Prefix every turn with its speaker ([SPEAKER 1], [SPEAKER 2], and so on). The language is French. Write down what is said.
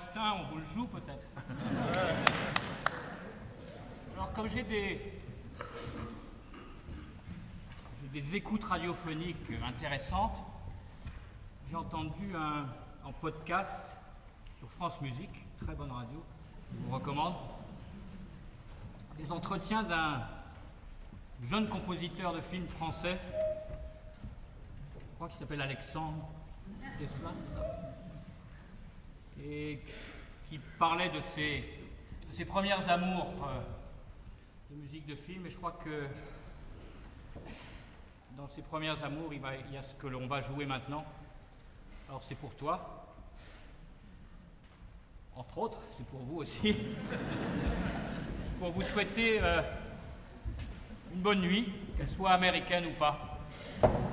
[SPEAKER 1] reste un, on vous le joue peut-être. Alors comme j'ai des écoutes radiophoniques intéressantes, j'ai entendu en podcast sur France Musique, très bonne radio, je vous recommande, des entretiens d'un jeune compositeur de films français, je crois qu'il s'appelle Alexandre Desplat, c'est ça, et qui parlait de ses premières amours de musique de film, et je crois que dans ses premières amours, il y a ce que l'on va jouer maintenant. Alors c'est pour toi, entre autres, c'est pour vous aussi, pour vous souhaiter une bonne nuit, qu'elle soit américaine ou pas.